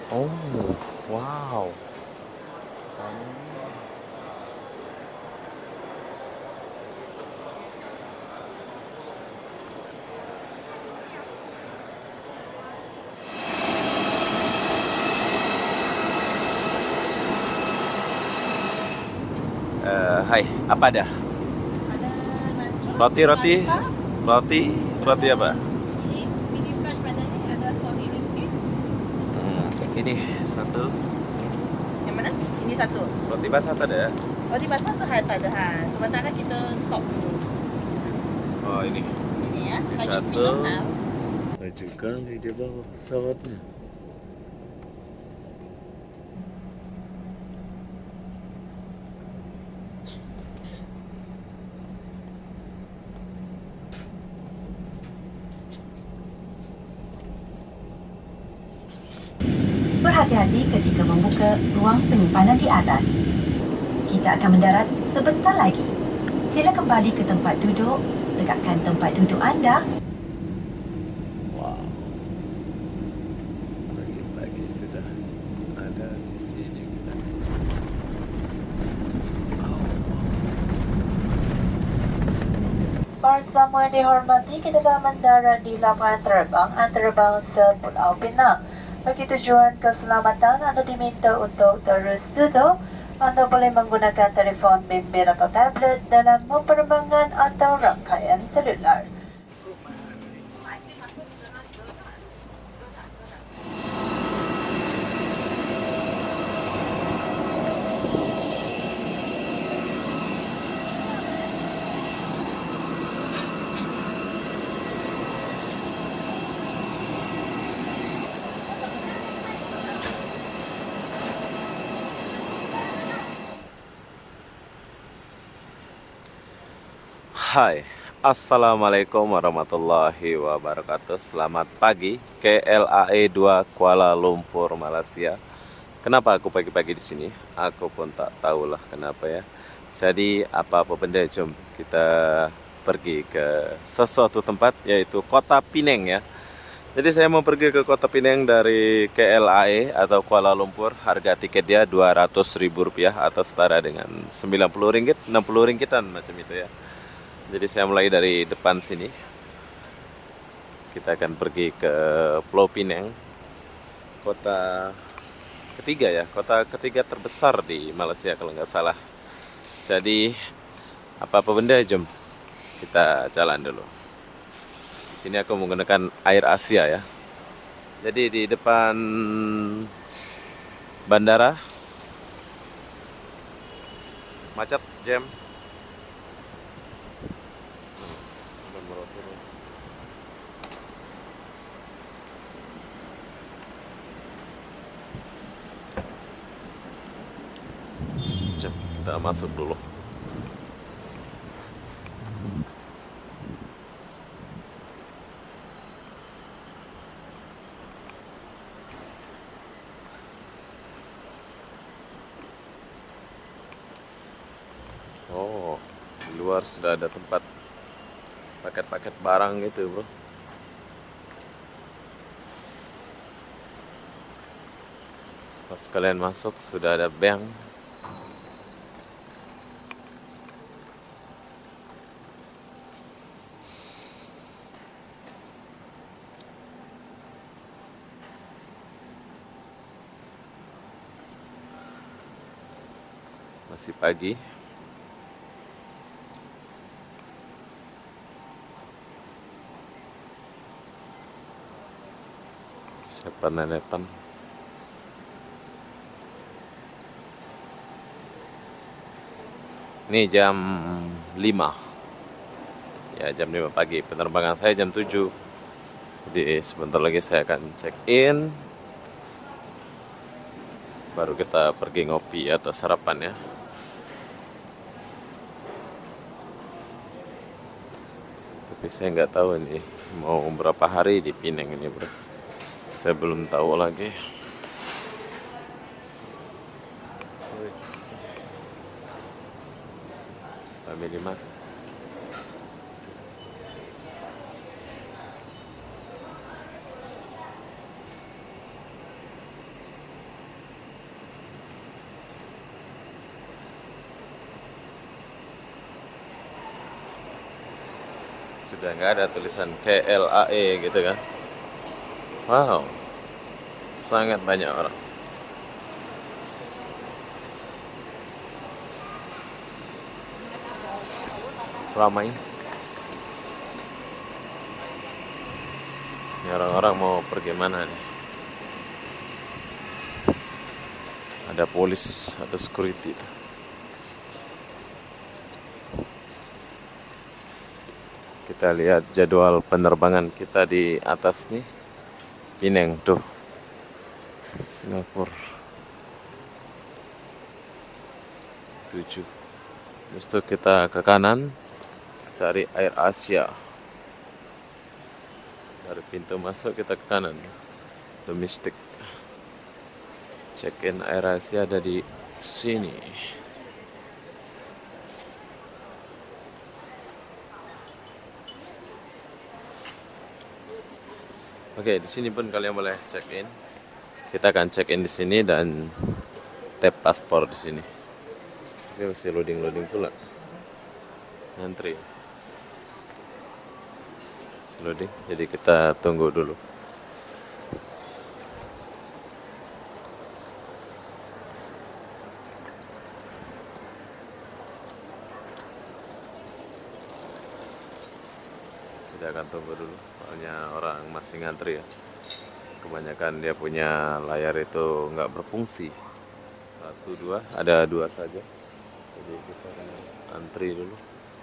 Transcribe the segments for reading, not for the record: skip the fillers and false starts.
Oh, wow. Hai, apa ada? Ada nachos, Roti, roti, pasta, roti, roti ada apa? ini mini fresh padanya ada Sony ringgit. Ini satu Yang mana? Ini satu. roti basah ada ya? Oh di pasar tu tak ada ha. Sementara kita stop dulu. Oh ini Ini ya. Ini Baju satu. minum now. Baju kali di bawah pesawatnya. Berhati-hati ketika membuka ruang penyimpanan di atas. Kita akan mendarat sebentar lagi. Sila kembali ke tempat duduk, tegakkan tempat duduk anda. Wow. Pagi-pagi sudah ada di sini kita. Para tetamu yang dihormati, kita telah mendarat di lapangan terbang antarabangsa Pulau Pinang. Bagi tujuan keselamatan, anda diminta untuk terus duduk. Anda boleh menggunakan telefon bimbit atau tablet dalam penerbangan atau rangkaian selular. Hai, Assalamualaikum warahmatullahi wabarakatuh. Selamat pagi, KLAE 2 Kuala Lumpur, Malaysia. Kenapa aku pagi-pagi di sini? Aku pun tak tahulah kenapa ya. Jadi apa-apa benda, jom kita pergi ke sesuatu tempat, yaitu Kota Penang ya. Jadi saya mau pergi ke Kota Penang dari KLAE atau Kuala Lumpur. Harga tiket dia Rp200.000 atau setara dengan Rp90, Rp60-an macam itu ya. Jadi saya mulai dari depan sini. Kita akan pergi ke Pulau Pinang, kota ketiga ya, kota ketiga terbesar di Malaysia kalau nggak salah. Jadi apa-apa benda, jom kita jalan dulu. Di sini aku menggunakan Air Asia ya. Jadi di depan bandara macet, jam. Kita masuk dulu. Oh, di luar sudah ada tempat paket-paket barang gitu, bro. Pas kalian masuk sudah ada bank. Masih pagi. Siapa nenetan? Ini jam 5. Ya, jam 5 pagi. Penerbangan saya jam 7. Jadi sebentar lagi saya akan check in. Baru kita pergi ngopi atau sarapan ya. Tapi saya nggak tahu ini mau berapa hari di Penang ini, bro. Saya belum tahu lagi. Family Mart. Sudah nggak ada tulisan KLAE gitu kan. Wow, sangat banyak orang. Ramai. Ini orang-orang mau pergi mana nih? Ada polis, ada security. Kita lihat jadwal penerbangan kita di atas nih. Penang tuh. Singapura. 7. Habis itu kita ke kanan cari Air Asia. Dari pintu masuk kita ke kanan. Domestik. Check-in Air Asia ada di sini. Oke, di sini pun kalian boleh check-in. Kita akan check-in di sini dan tap paspor di sini. Oke, masih loading pula. Ngantri. Masih loading, jadi kita tunggu dulu. Kita akan tunggu dulu, soalnya orang masih ngantri ya. Kebanyakan dia punya layar itu nggak berfungsi. 1, 2, ada 2 saja. Jadi kita akan antri dulu.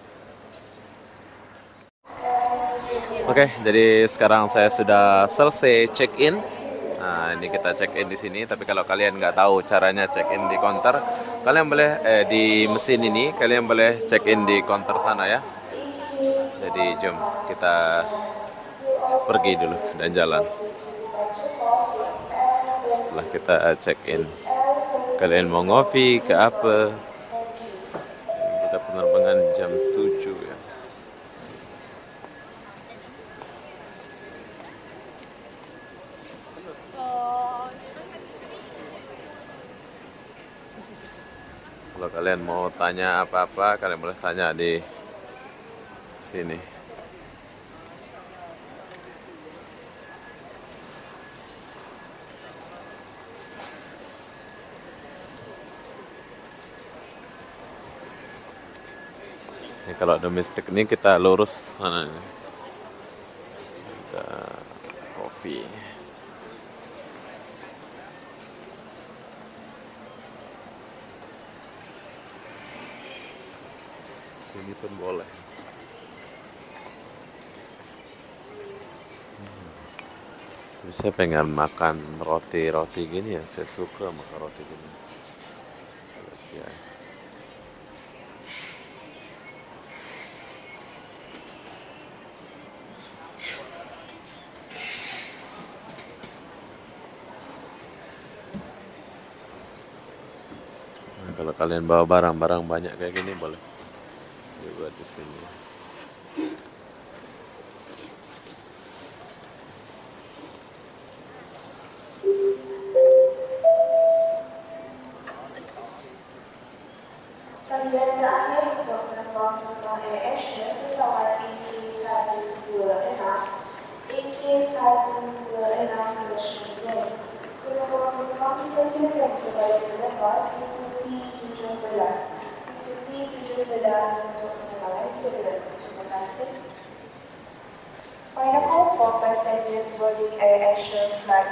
Oke, jadi sekarang saya sudah selesai check-in. Nah, ini kita check-in di sini. Tapi kalau kalian nggak tahu caranya check-in di counter, kalian boleh di mesin ini, kalian boleh check-in di counter sana ya. Jadi jom kita pergi dulu dan jalan. Setelah kita check-in, kalian mau ngopi ke apa? Kita penerbangan jam 7 ya. Kalau kalian mau tanya apa-apa, kalian boleh tanya di sini. Ini kalau domestik ini kita lurus sana. Ada kopi. Sini pun boleh. Tapi saya pengen makan roti-roti gini ya. Saya suka makan roti gini. Ya. Nah, kalau kalian bawa barang-barang banyak kayak gini boleh dibuat di sini. Panggilan terakhir untuk penumpang Air Asia pesawat EK126 ke Shenzhen. Penumpang dipersilakan kembali berlepas pintu T17 untuk penerbangan segera. Terima kasih. Final call for passengers boarding Air Asia flight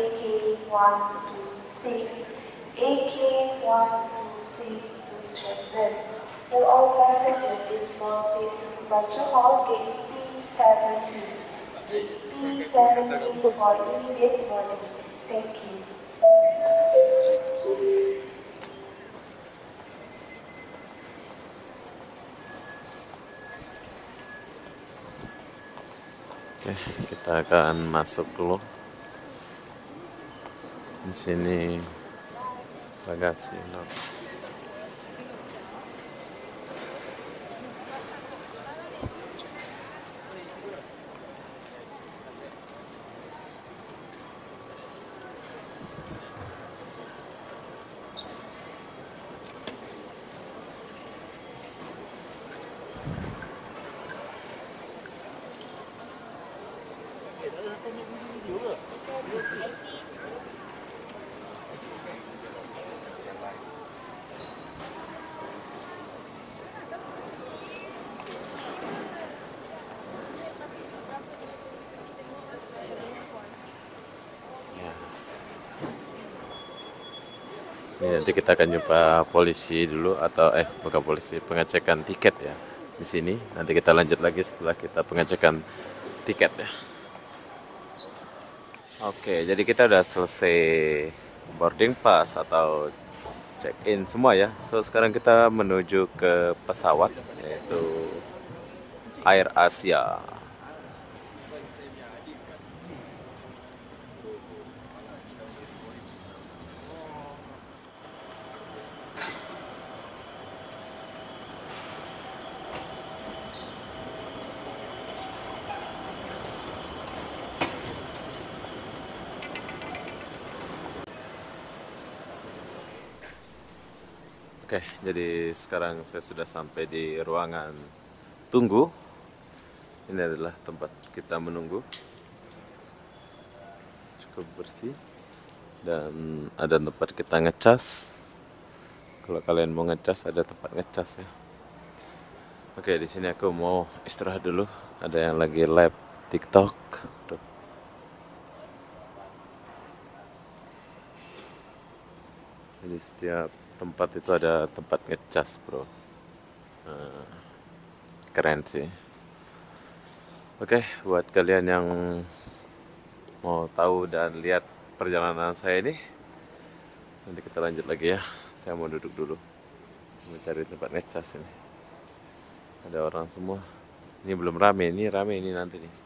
AK126 to Shenzhen. Will all passengers please proceed to departure hall gate P17. Gate P17 for immediate boarding. Thank you. Oke, kita akan masuk dulu. Di sini bagasi. Ini nanti kita akan jumpa polisi dulu atau bukan polisi, pengecekan tiket ya di sini. Nanti kita lanjut lagi setelah kita pengecekan tiket ya. Oke, jadi kita udah selesai boarding pass atau check in semua ya. So sekarang kita menuju ke pesawat yaitu Air Asia. Oke, jadi sekarang saya sudah sampai di ruangan tunggu. Ini adalah tempat kita menunggu. Cukup bersih dan ada tempat kita ngecas. Kalau kalian mau ngecas ada tempat ngecas ya. Oke, di sini aku mau istirahat dulu. Ada yang lagi live TikTok. Tuh. Jadi setiap tempat itu ada tempat ngecas bro. Keren sih. Oke, buat kalian yang mau tahu dan lihat perjalanan saya ini, nanti kita lanjut lagi ya. Saya mau duduk dulu, saya mau cari tempat ngecas ini. Ada orang semua. Ini belum rame, ini rame ini nanti nih.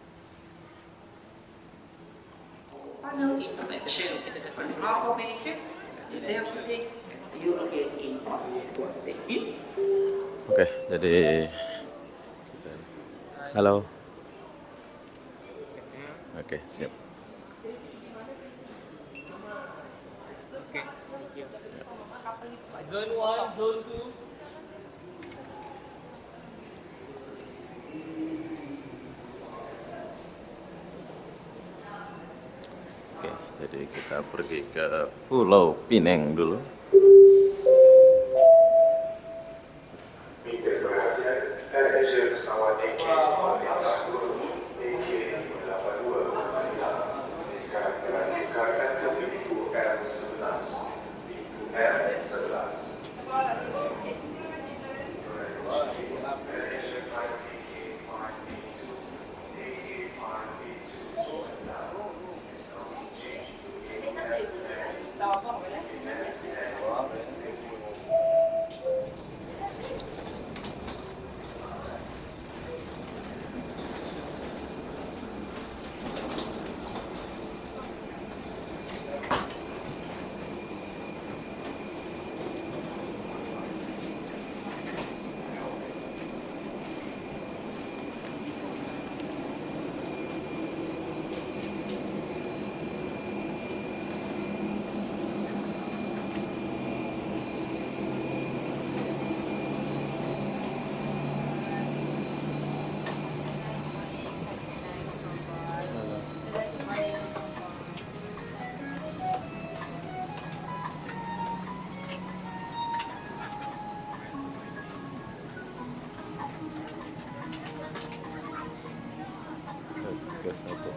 Final inspection. Confirmation. Is everything? See you again in part 1. Thank you. Oke, jadi halo. Oke, siap. Zone 1, zone 2. Oke, jadi kita pergi ke Pulau Pinang dulu. Pesawat AK-82 sekarang telah dikarkan ke pintu R11. Pintu R11. Ke satu.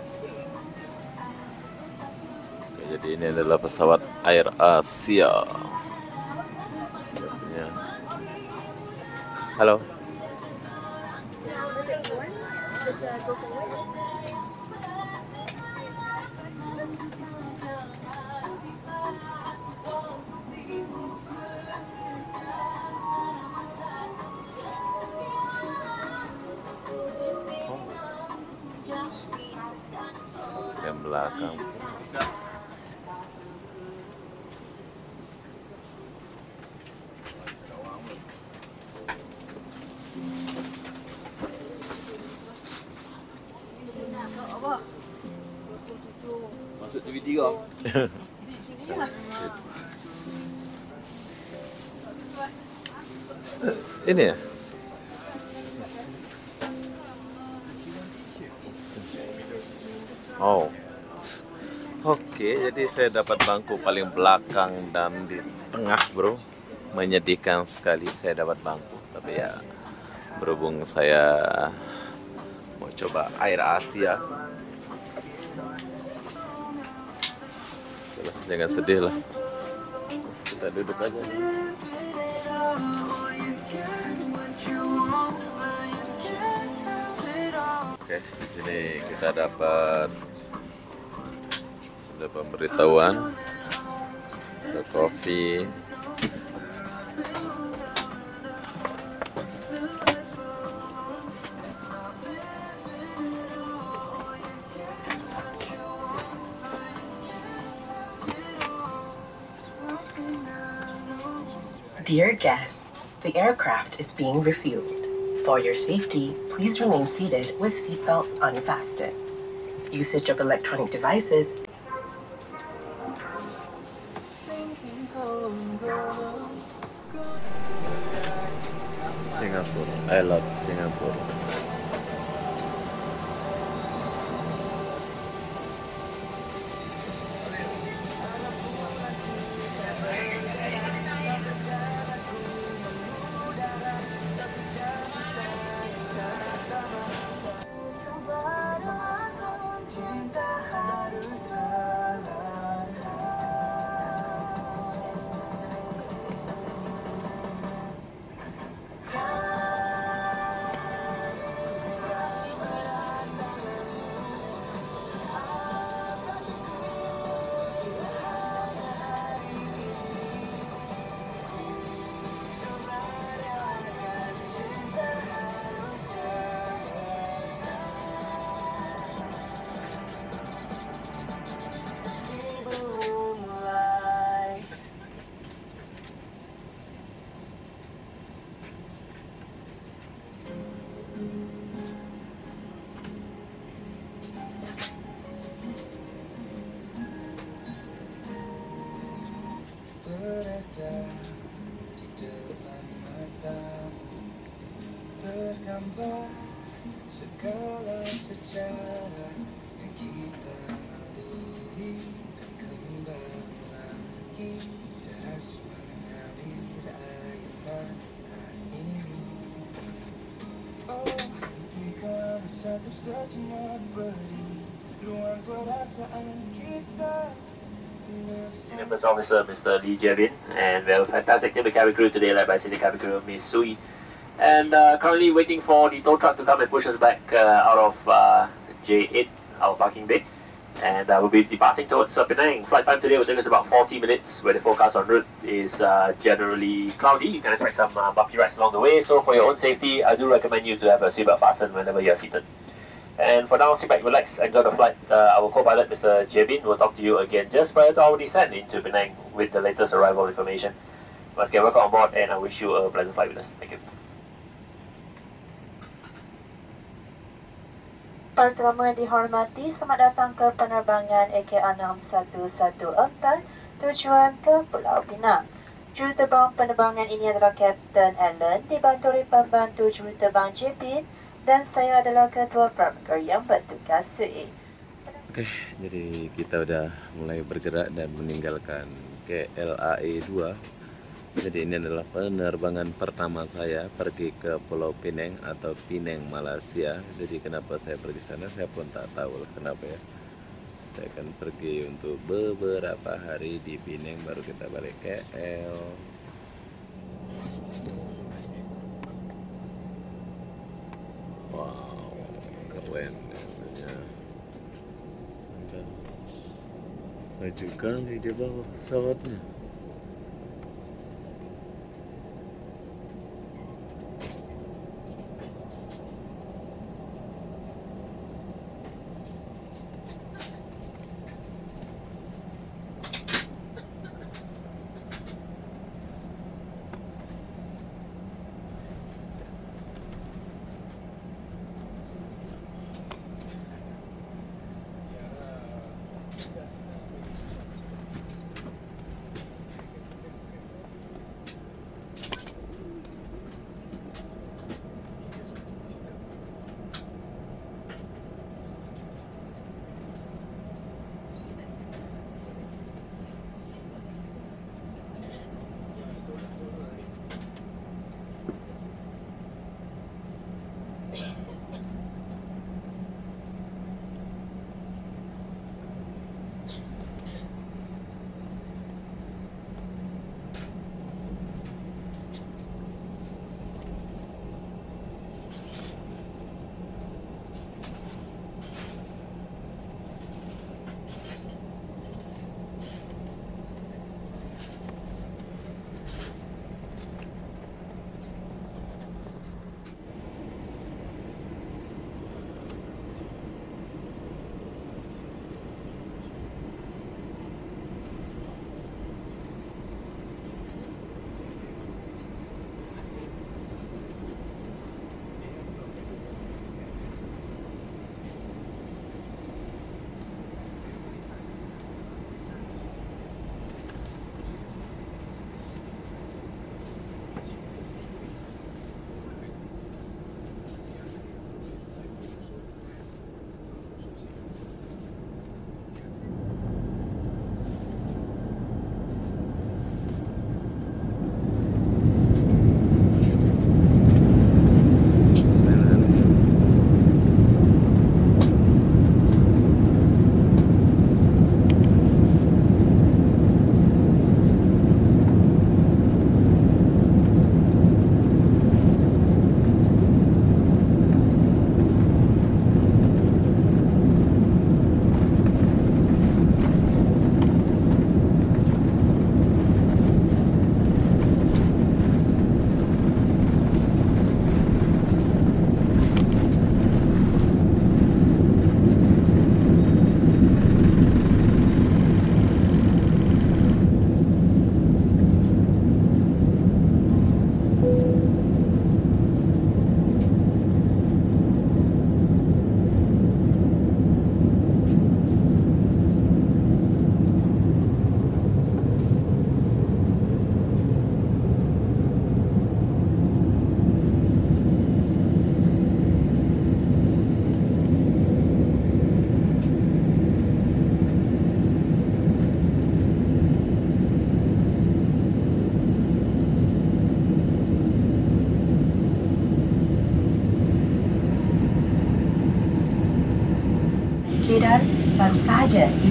Oke, jadi ini adalah pesawat Air Asia. Halo. Yang belakang. Masuk TV3. Ini ya? Oh. Oke, jadi saya dapat bangku paling belakang dan di tengah, bro. Menyedihkan sekali saya dapat bangku, tapi ya berhubung saya mau coba Air Asia. Jangan sedih lah. Kita duduk aja. Oke, di sini kita dapat ada pemberitahuan, ada kopi. Dear guests, the aircraft is being refueled. For your safety, please remain seated with seatbelts unfastened. Usage of electronic devices Singapura, I love Singapore. Berada di depan matamu, tergambar segala sejarah yang kita lalui dan kembali lagi deras mengalir air mata ini. Oh, ketika bersatu sejenak beri ruang perasaan kita. First Officer Mr. Lee Jae-bin, and we have a fantastic team of cabin crew today led by Senior Cabin Crew Miss Sui, and currently waiting for the tow truck to come and push us back out of J8, our parking bay, and we'll be departing towards Penang. Flight time today will take us about 40 minutes, where the forecast en route is generally cloudy. You can expect some bumpy rides along the way, so for your own safety, I do recommend you to have a seatbelt fastened whenever you are seated. And for now, sit back, relax, enjoy the flight. Our co-pilot, Mr. Jae-bin, will talk to you again just prior to our descent into Penang with the latest arrival information. Once again, welcome on board, and I wish you a pleasant flight with us. Thank you. Para tamu yang dihormati, selamat datang ke penerbangan EK6114 tujuan ke Pulau Pinang. Juruterbang penerbangan ini adalah Kapten Allen, dibantu oleh pembantu juruterbang Jae-bin, dan saya adalah ketua pramugara yang bertugas Sui. Oke, jadi kita udah mulai bergerak dan meninggalkan KLAE 2. Jadi ini adalah penerbangan pertama saya pergi ke Pulau Pinang atau Penang, Malaysia. Jadi kenapa saya pergi sana saya pun tak tahu lah kenapa ya. Saya akan pergi untuk beberapa hari di Penang, baru kita balik KL. Wow, keren rasanya. Maju kali di bawah pesawatnya.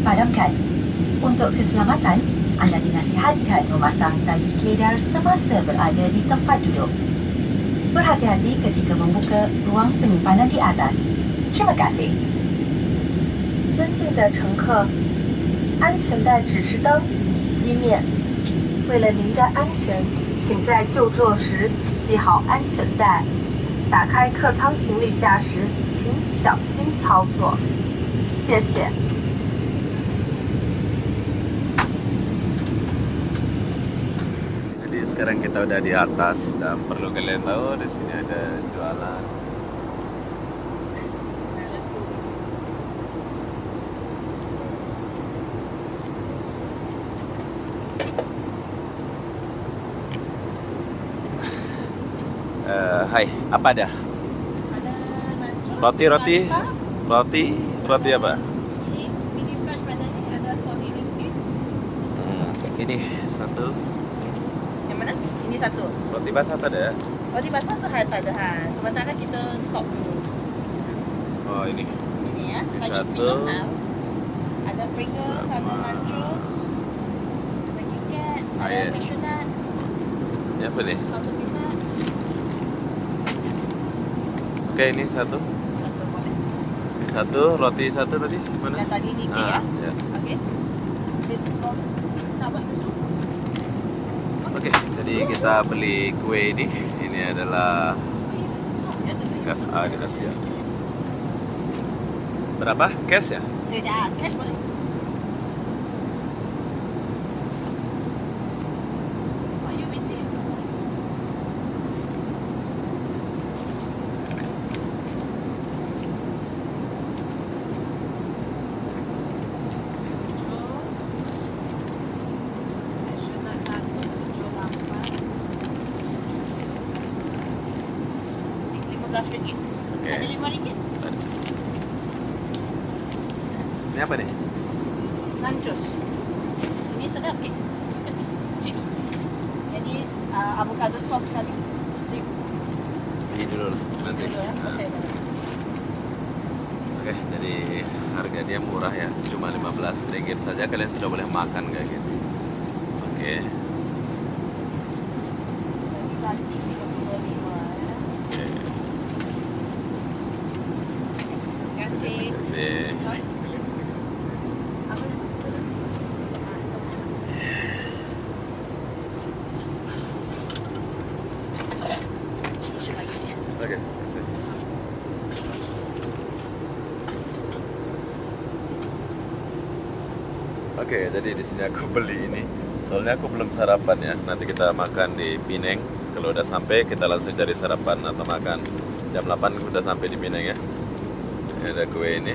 dipadamkan. Untuk keselamatan, anda dinasihatkan memasang tali kedar semasa berada di tempat duduk. Berhati-hati ketika membuka ruang penyimpanan di atas. Terima kasih. 尊敬的乘客，安全带指示灯已熄灭。为了您的安全，请在就座时系好安全带。打开客舱行李架时，请小心操作。谢谢。 Jadi sekarang kita udah di atas dan perlu kalian tahu di sini ada jualan. Hai, apa ada? Ada nachos, Roti pasta. apa? Ini mini fresh pada ni ada RM40. Ini satu. Yang mana? Ini satu. Roti basah ada? Roti basah tu tak ada. Sementara kita stop dulu. Oh ini. Ini ya. Ini Bagi satu. minum, ada Pringles, ada Sama. nachos, ada KitKat, ada Air. cashew nut, Ini apa nih? satu peanut, Oke, ini satu. satu boleh. Ini satu, roti satu tadi mana? Yang tadi ni kek ya. Ya. Okey. Nak buat susu? Oke, jadi kita beli kue ini. Ini adalah kas Asia. Berapa? Cash ya? Sekejap, cash boleh. What you waiting? Cashew nut satu, RM78. RM15. Oke. Ada RM5. Ini apa nih? Nachos. Ini sedap ke? Biscuit. Chips. Jadi avocado sauce tadi. Dip Ini dulu lah, nanti. dulu ya. Nah, Okey. Oke, jadi harga dia murah ya, cuma RM15 saja kalian sudah boleh makan kayak gitu. Oke. Jadi tadi 35 ya. Oke. Terima kasih. Terima kasih. Apa? Tisu lagi ya. Oke, terima kasih. Oke, jadi di sini aku beli ini. Soalnya aku belum sarapan ya. Nanti kita makan di Pineng. Kalau udah sampai kita langsung cari sarapan atau makan. Jam 8 udah sampai di Pineng ya. Ini ada kue ini.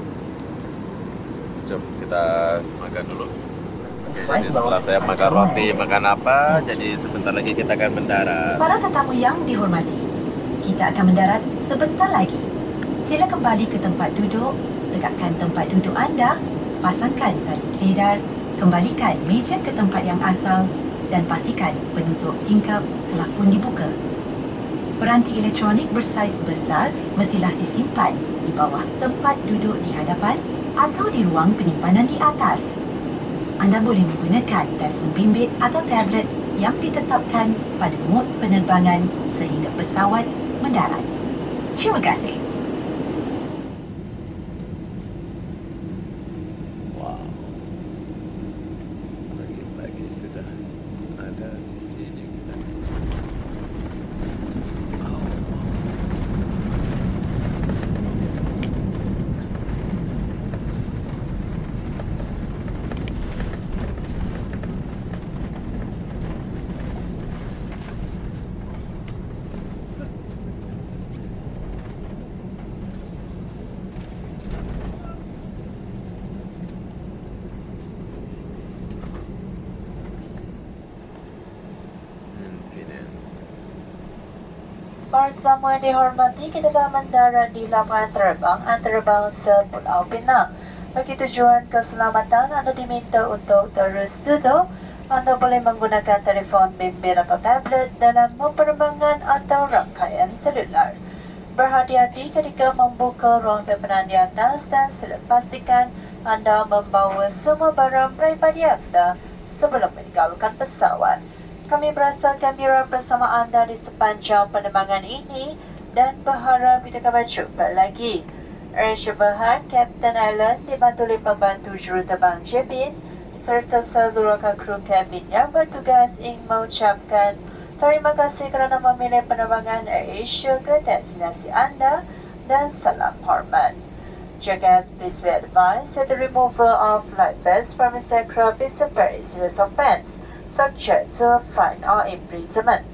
Coba kita makan dulu. Oke, jadi setelah saya makan roti, makan apa, jadi sebentar lagi kita akan mendarat. Para tetamu yang dihormati, kita akan mendarat sebentar lagi. Sila kembali ke tempat duduk, tegakkan tempat duduk anda, pasangkan tali kedar, kembalikan meja ke tempat yang asal dan pastikan penutup tingkap telah pun dibuka. Peranti elektronik bersaiz besar mestilah disimpan di bawah tempat duduk di hadapan atau di ruang penyimpanan di atas. Anda boleh menggunakan telefon bimbit atau tablet yang ditetapkan pada mod penerbangan sehingga pesawat mendarat. Terima kasih. Wow. Pagi-pagi sudah ada di sini kita. Para tetamu yang dihormati, kita telah mendarat di lapangan terbang antarabangsa Pulau Pinang. Bagi tujuan keselamatan, anda diminta untuk terus duduk. Anda boleh menggunakan telefon bimbit atau tablet dalam mod penerbangan atau rangkaian selular. Berhati-hati ketika membuka ruang depanan di atas dan sila pastikan anda membawa semua barang pribadi sebelum meninggalkan pesawat. Kami berasa gembira bersama anda di sepanjang penerbangan ini dan berharap kita dapat jumpa lagi. Air Berhad, Kapten Allen dibantu oleh pembantu juruterbang Jebin serta seluruh kru kabin yang bertugas ingin mengucapkan terima kasih kerana memilih penerbangan AirAsia ke destinasi anda dan salam hormat. Guests, please be advised that the removal of flight vests from this aircraft is a very serious offense, subject to a fine or imprisonment.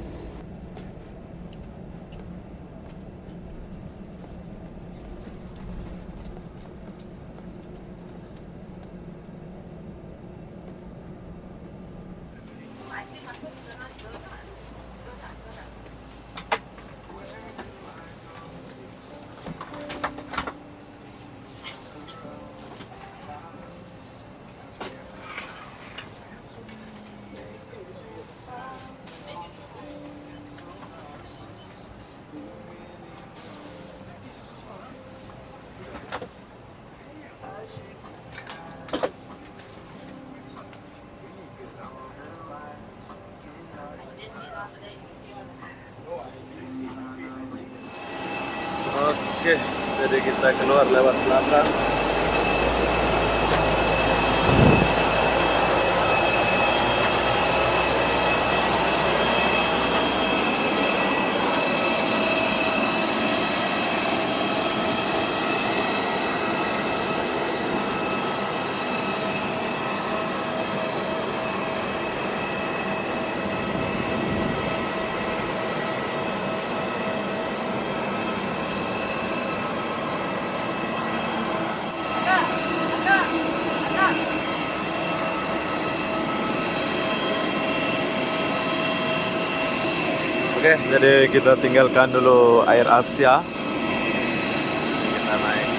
Oke, jadi kita keluar lewat belakang. Oke, jadi kita tinggalkan dulu AirAsia. Kita naik.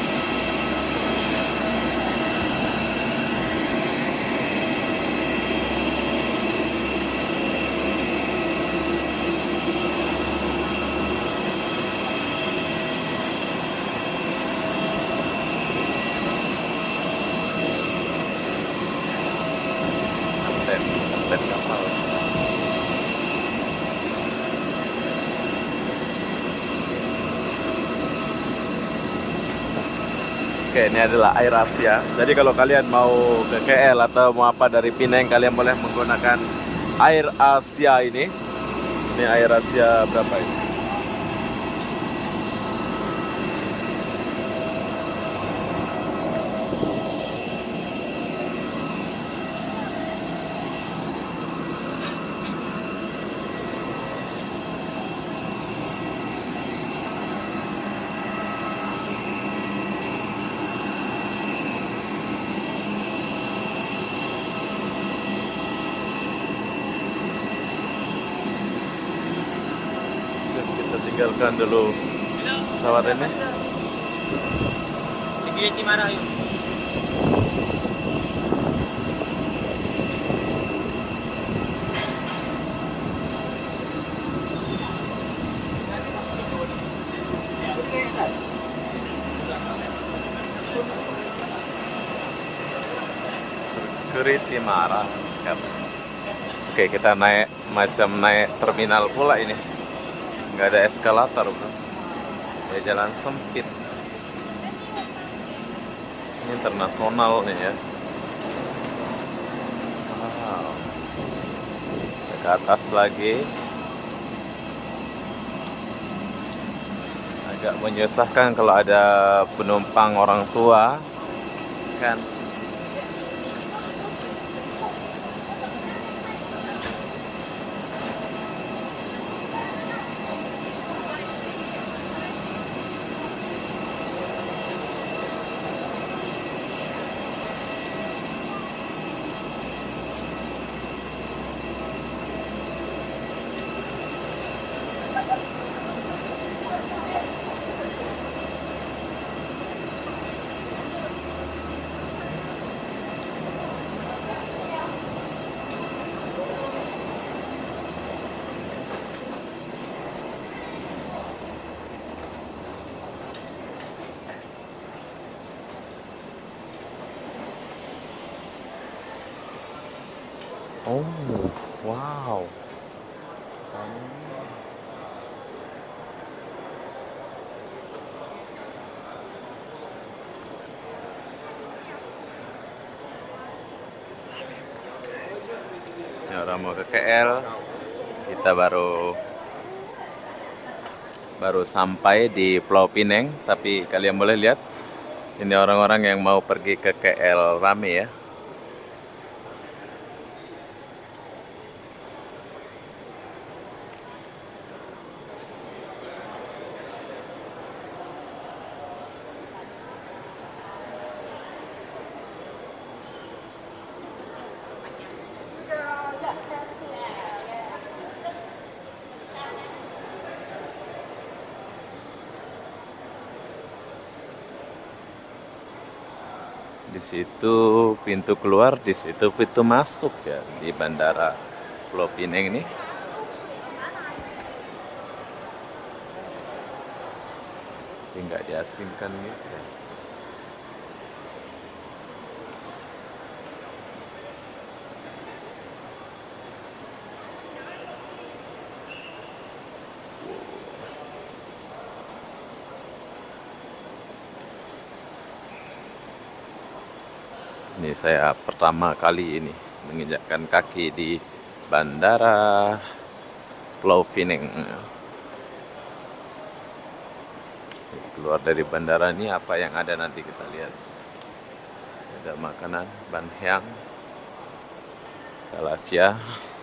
Kapten kapal. Oke, ini adalah AirAsia. Jadi kalau kalian mau ke KL atau mau apa dari Penang, kalian boleh menggunakan AirAsia ini. Ini AirAsia berapa ini? Tinggalkan dulu pesawat ini. Security marah yuk. Security marah. Oke, kita naik macam naik terminal pula ini. Nggak ada eskalator, bro. Ya, jalan sempit. Ini internasional nih ya. Wow. Ke atas lagi. Agak menyusahkan kalau ada penumpang orang tua, kan. Oh, wow. Ini orang mau ke KL, kita baru sampai di Pulau Pinang, tapi kalian boleh lihat ini orang-orang yang mau pergi ke KL rame ya. Di situ pintu keluar, di situ pintu masuk ya di Bandara Pulau Pinang ini. Tapi nggak diasingkan gitu ya. Ini saya pertama kali ini menginjakkan kaki di Bandara Pulau Pinang. Keluar dari bandara ini apa yang ada nanti kita lihat. Ada makanan, banhyang, talafia.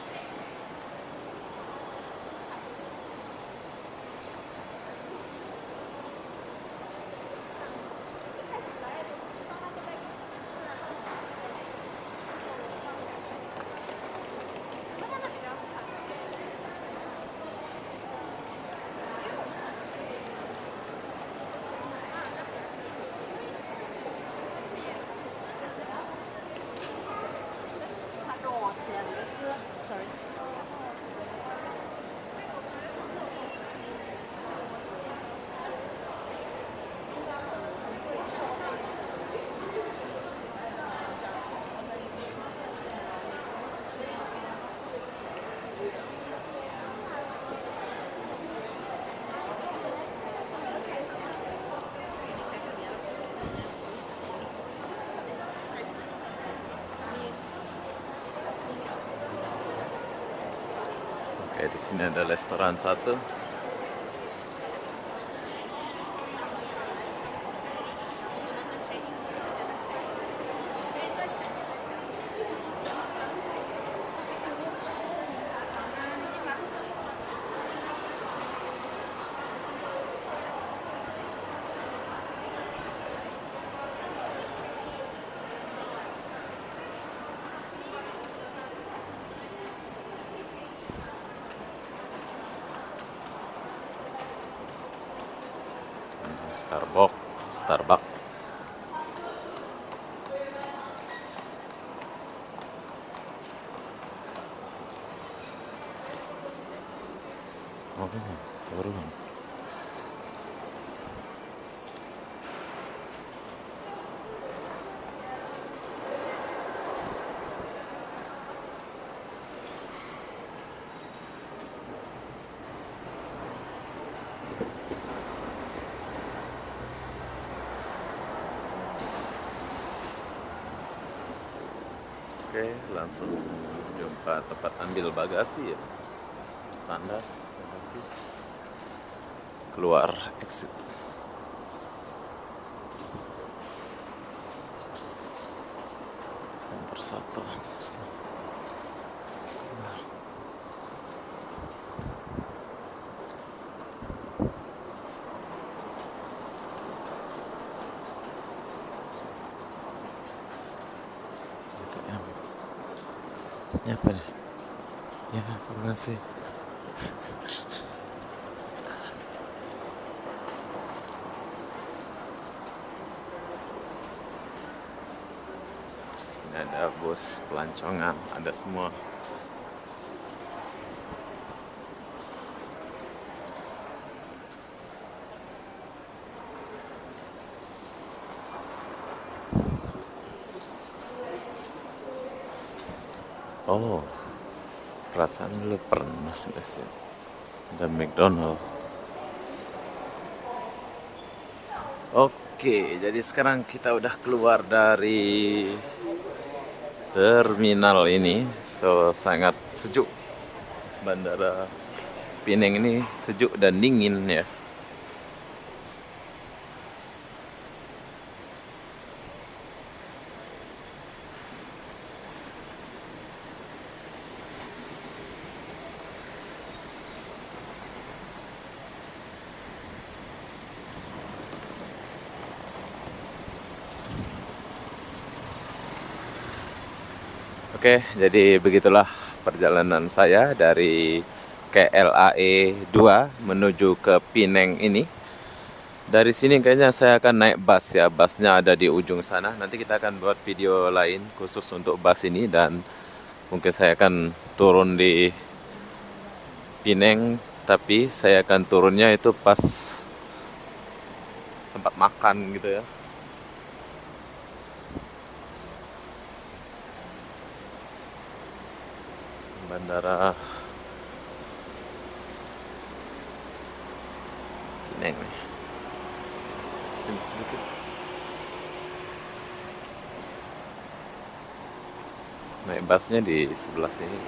Sorry. Oke, di sini ada restoran satu. Starbucks. Oh, turun. Oke, langsung jumpa tempat ambil bagasi ya. Tandas, bagasi. Keluar exit. Kantor satu. Stop. Ya, apa nih? Ya, terima kasih. Sini ada bus pelancongan, ada semua. Oh. Perasaan lu pernah di sini. Ada McDonald. Oke, jadi sekarang kita udah keluar dari terminal ini. So, sangat sejuk. Bandara Pinang ini sejuk dan dingin ya. Oke, jadi begitulah perjalanan saya dari KLAE 2 menuju ke Pinang ini. Dari sini kayaknya saya akan naik bus ya, busnya ada di ujung sana. Nanti kita akan buat video lain khusus untuk bus ini dan mungkin saya akan turun di Pinang, tapi saya akan turunnya itu pas tempat makan gitu ya. Bandara Pinang nih. Sini sedikit. Naik busnya di sebelah sini.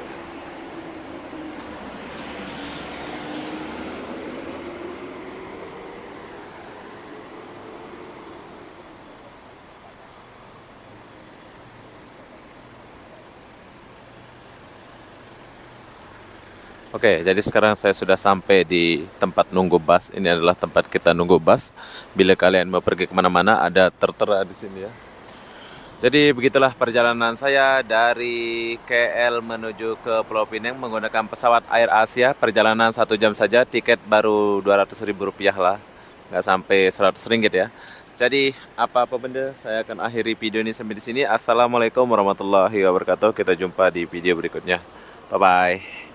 Oke, jadi sekarang saya sudah sampai di tempat nunggu bus. Ini adalah tempat kita nunggu bus. Bila kalian mau pergi kemana-mana, ada tertera di sini ya. Jadi begitulah perjalanan saya dari KL menuju ke Pulau Pinang menggunakan pesawat Air Asia. Perjalanan 1 jam saja, tiket baru Rp200.000 lah, nggak sampai Rp100 ya. Jadi apa-apa benda, saya akan akhiri video ini sampai di sini. Assalamualaikum warahmatullahi wabarakatuh. Kita jumpa di video berikutnya. Bye-bye.